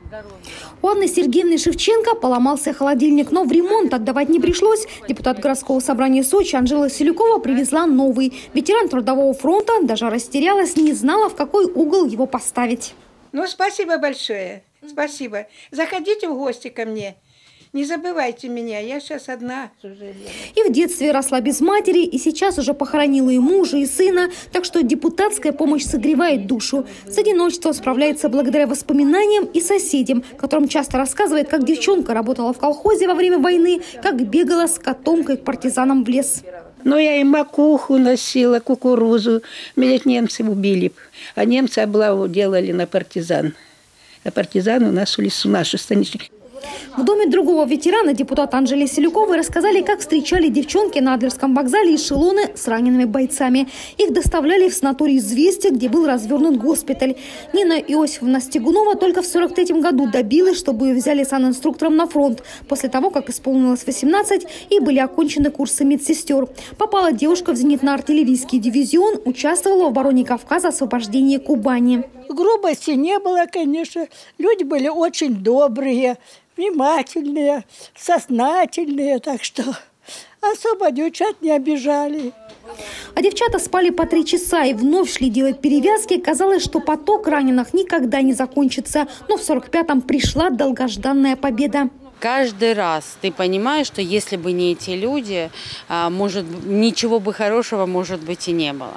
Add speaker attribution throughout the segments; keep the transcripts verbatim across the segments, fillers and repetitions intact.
Speaker 1: У Анны Сергеевны Шевченко поломался холодильник, но в ремонт отдавать не пришлось. Депутат городского собрания Сочи Анжела Селюкова привезла новый. Ветеран Трудового фронта даже растерялась, не знала, в какой угол его поставить.
Speaker 2: Ну, спасибо большое. Спасибо. Заходите в гости ко мне. Не забывайте меня, я сейчас одна.
Speaker 1: И в детстве росла без матери, и сейчас уже похоронила и мужа, и сына. Так что депутатская помощь согревает душу. С одиночеством справляется благодаря воспоминаниям и соседям, которым часто рассказывает, как девчонка работала в колхозе во время войны, как бегала с котомкой к партизанам в лес.
Speaker 2: Ну, я и макуху носила, кукурузу. Меня немцы убили. А немцы облаву делали на партизан. А партизан у нас в лесу, наши станичники.
Speaker 1: В доме другого ветерана, депутата Анжели Селюковой, рассказали, как встречали девчонки на Адлерском вокзале эшелоны с ранеными бойцами. Их доставляли в санаторий «Известия», где был развернут госпиталь. Нина Иосифовна Стегунова только в сорок третьем году добилась, чтобы ее взяли санинструктором на фронт, после того, как исполнилось восемнадцать и были окончены курсы медсестер. Попала девушка в зенитно-артиллерийский дивизион, участвовала в обороне Кавказа, освобождении Кубани.
Speaker 3: Грубости не было, конечно. Люди были очень добрые, внимательные, сознательные, так что особо девчат не обижали.
Speaker 1: А девчата спали по три часа и вновь шли делать перевязки. Казалось, что поток раненых никогда не закончится. Но в сорок пятом пришла долгожданная победа.
Speaker 4: Каждый раз ты понимаешь, что если бы не эти люди, может, ничего бы хорошего, может быть, и не было.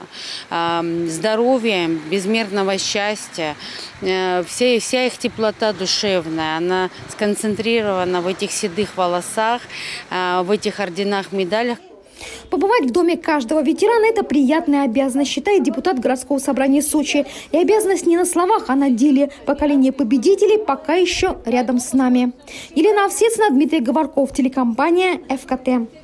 Speaker 4: Здоровья, безмерного счастья, вся, вся их теплота душевная, она сконцентрирована в этих седых волосах, в этих орденах, медалях.
Speaker 1: Побывать в доме каждого ветерана – это приятная обязанность, считает депутат городского собрания Сочи. И обязанность не на словах, а на деле. Поколение победителей пока еще рядом с нами. Елена Овсецина, Дмитрий Говорков, телекомпания эф ка тэ.